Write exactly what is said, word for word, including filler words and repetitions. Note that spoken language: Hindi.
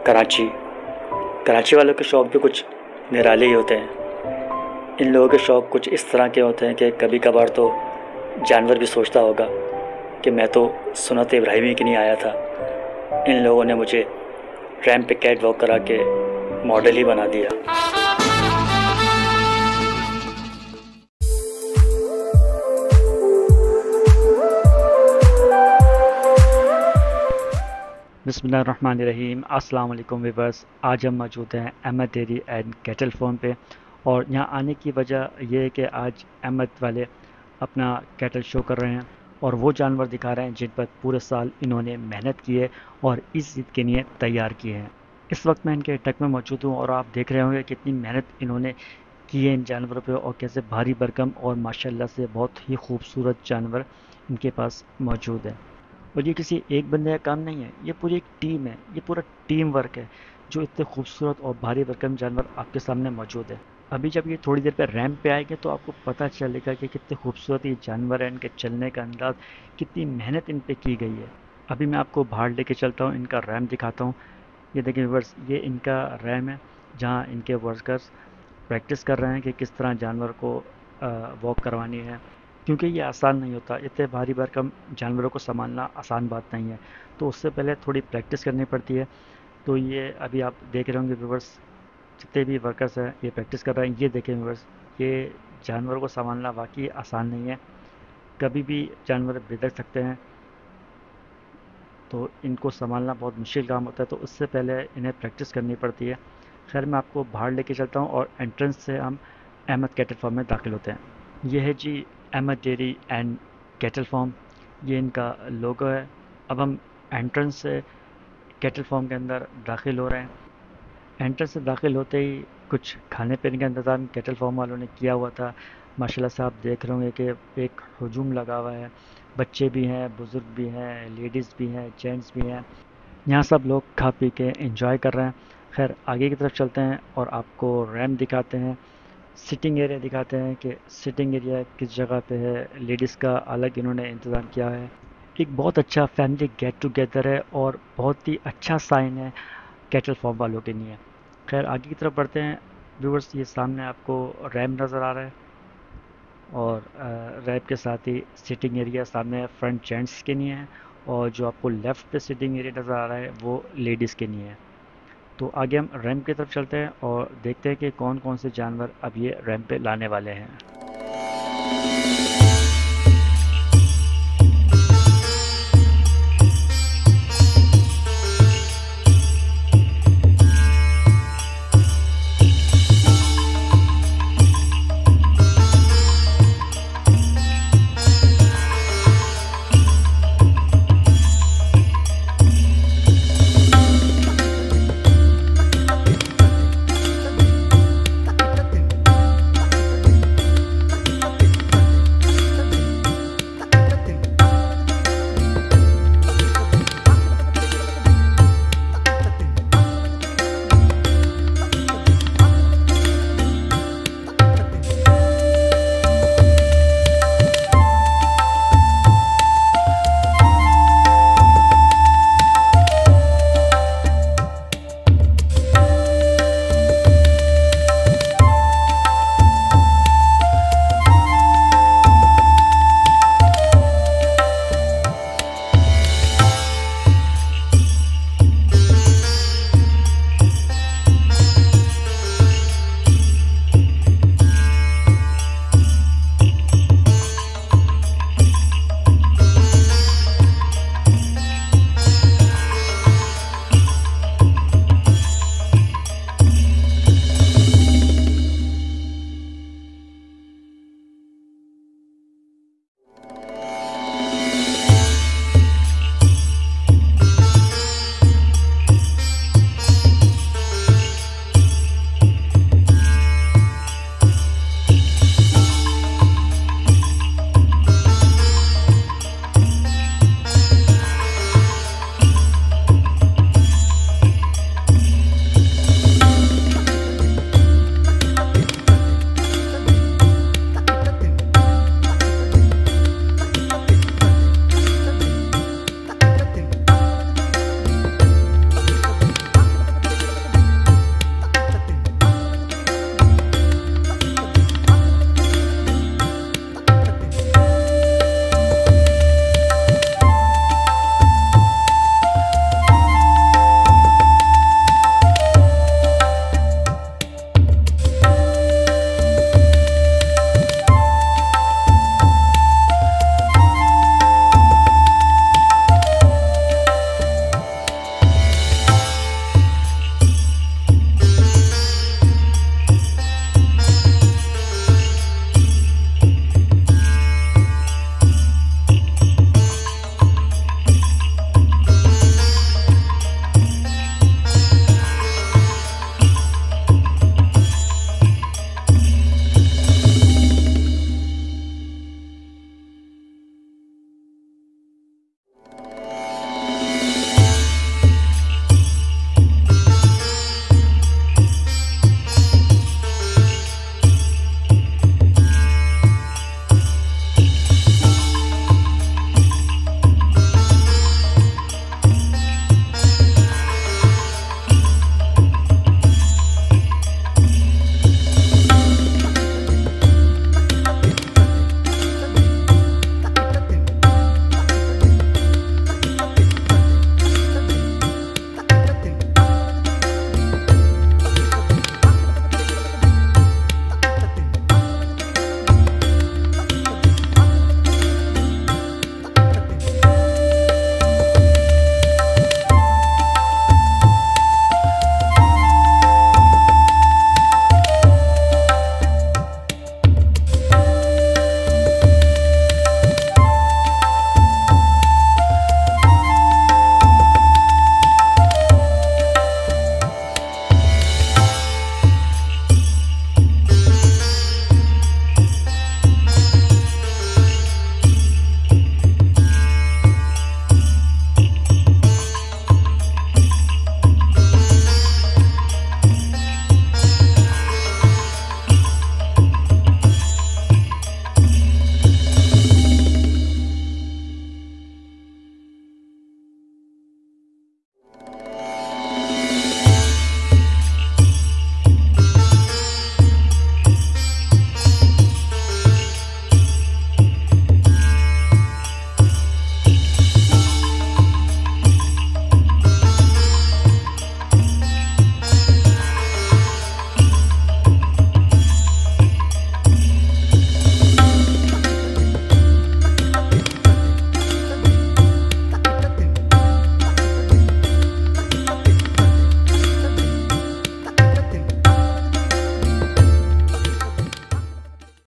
कराची कराची वालों के शौक़ भी कुछ निराले ही होते हैं। इन लोगों के शौक़ कुछ इस तरह के होते हैं कि कभी कभार तो जानवर भी सोचता होगा कि मैं तो सुन्नत इब्राहिमी की नहीं आया था। इन लोगों ने मुझे रैंप पे कैट वॉक करा के मॉडल ही बना दिया। बिस्मिल्लाहिर्रहमानिर्रहीम। अस्सलाम वालेकुम व्यूअर्स। आज हम मौजूद हैं Ahmad dairy and cattle farm पे, और यहाँ आने की वजह यह है कि आज अहमद वाले अपना कैटल शो कर रहे हैं और वो जानवर दिखा रहे हैं जिन पर पूरे साल इन्होंने मेहनत की है और इस ईद के लिए तैयार किए हैं। इस वक्त मैं इनके टक में मौजूद हूँ और आप देख रहे होंगे कितनी मेहनत इन्होंने की है इन जानवरों पे, और कैसे भारी भरकम और माशाल्लाह से बहुत ही खूबसूरत जानवर इनके पास मौजूद है। और ये किसी एक बंदे का काम नहीं है, ये पूरी एक टीम है, ये पूरा टीम वर्क है जो इतने खूबसूरत और भारी भरकम जानवर आपके सामने मौजूद है। अभी जब ये थोड़ी देर पर रैंप पे आएंगे तो आपको पता चलेगा कि कितने खूबसूरत ये जानवर हैं, इनके चलने का अंदाज, कितनी मेहनत इन पे की गई है। अभी मैं आपको बाहर लेके चलता हूँ, इनका रैम दिखाता हूँ। ये देखिए व्यूअर्स, ये इनका रैम है जहाँ इनके वर्कर्स प्रैक्टिस कर रहे हैं कि किस तरह जानवर को वॉक करवानी है, क्योंकि ये आसान नहीं होता। इतने भारी भरकम जानवरों को संभालना आसान बात नहीं है, तो उससे पहले थोड़ी प्रैक्टिस करनी पड़ती है। तो ये अभी आप देख रहे होंगे व्यूवर्स, जितने भी वर्कर्स हैं ये प्रैक्टिस कर रहे हैं। ये देखें व्यूवर्स, ये जानवरों को संभालना वाकई आसान नहीं है, कभी भी जानवर बिगड़ सकते हैं, तो इनको संभालना बहुत मुश्किल काम होता है। तो उससे पहले इन्हें प्रैक्टिस करनी पड़ती है। खैर, मैं आपको बाहर लेके चलता हूँ और एंट्रेंस से हम अहमद कैटल फार्म में दाखिल होते हैं। ये है जी Ahmad dairy and cattle farm, ये इनका लोगो है। अब हम एंट्रेंस से कैटल फार्म के अंदर दाखिल हो रहे हैं। एंट्रेंस से दाखिल होते ही कुछ खाने पीने का इंतज़ाम कैटल फार्म वालों ने किया हुआ था। माशाल्लाह से आप देख रहे होंगे कि एक हजूम लगा हुआ है, बच्चे भी हैं, बुज़ुर्ग भी हैं, लेडीज़ भी हैं, जेंट्स भी हैं। यहाँ सब लोग खा पी के एंजॉय कर रहे हैं। खैर, आगे की तरफ चलते हैं और आपको रैम दिखाते हैं, सिटिंग एरिया दिखाते हैं कि सिटिंग एरिया किस जगह पे है। लेडीज़ का अलग इन्होंने इंतज़ाम किया है। एक बहुत अच्छा फैमिली गेट टुगेदर है और बहुत ही अच्छा साइन है कैटल फार्म वालों के लिए। खैर, आगे की तरफ बढ़ते हैं व्यूअर्स। ये सामने आपको रैम नज़र आ रहा है और रैम के साथ ही सिटिंग एरिया सामने फ्रंट जेंट्स के लिए है, और जो आपको लेफ़्ट पे सिटिंग एरिया नज़र आ रहा है वो लेडीज़ के लिए है। तो आगे हम रैम की तरफ चलते हैं और देखते हैं कि कौन कौन से जानवर अब ये रैम पे लाने वाले हैं।